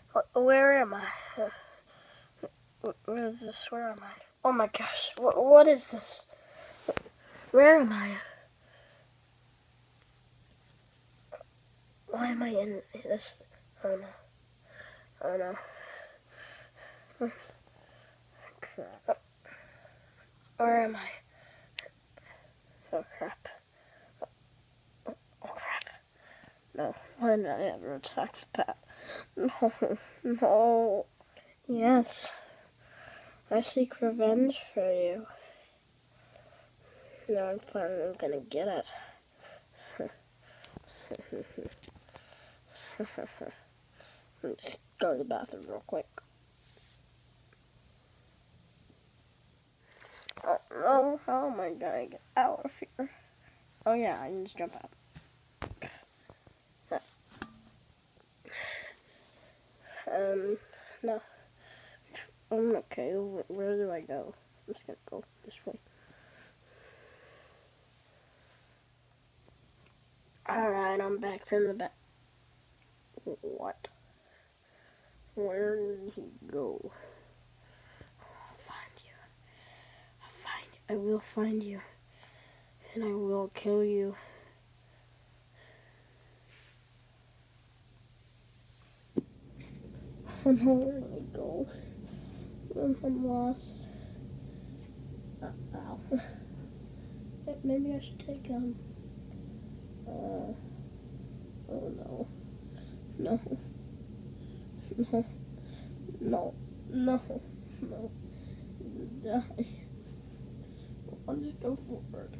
Where am I? Where is this? Where am I? Oh my gosh, what is this? Where am I? Why am I in this? Oh no. Oh no. Crap. Where am I? Oh crap. Oh crap. No, why did I ever attack the bat? No, no. Yes, I seek revenge for you. Now I'm finally gonna get it. Let's go to the bathroom real quick. Oh no, how am I gonna get out of here? Oh yeah, I can just jump out. No. Okay, where do I go? I'm just gonna go this way. Alright, I'm back from the back. What? Where did he go? I'll find you. I will find you. And I will kill you. Oh no, where did I go? I'm lost. Ow. Maybe I should take, oh no. No. No. No. No. No. Die. I'll just go forward.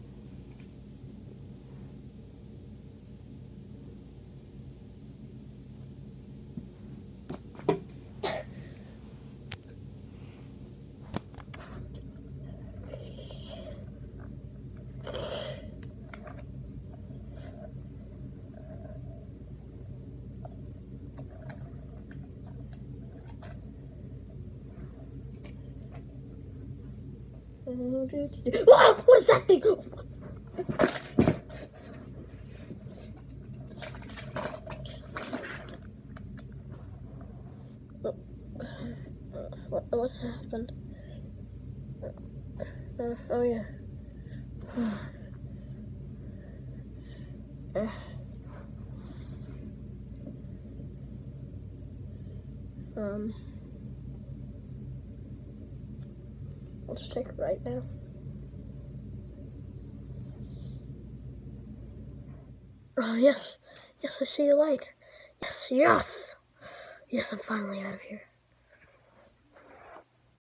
Whoa, what is that thing? What happened? Oh yeah. Let's take it right now. Oh yes, yes, I see a light. Yes, yes, yes, I'm finally out of here.